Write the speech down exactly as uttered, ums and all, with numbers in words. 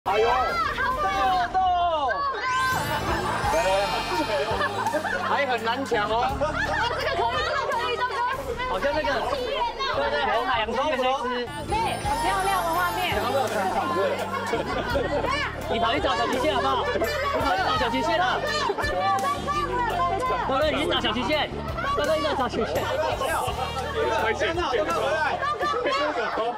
哎呦，豆豆，还很难抢哦。 这个可以，这个可以，豆哥。 好像那个，对对，红海洋鸡的那只。 对，很漂亮的画面。 然后没有看场对。你跑去找小极限好不好？你跑去找小极限了。豆哥，你去找小极限。豆哥，你找小极限。 回去，快回来。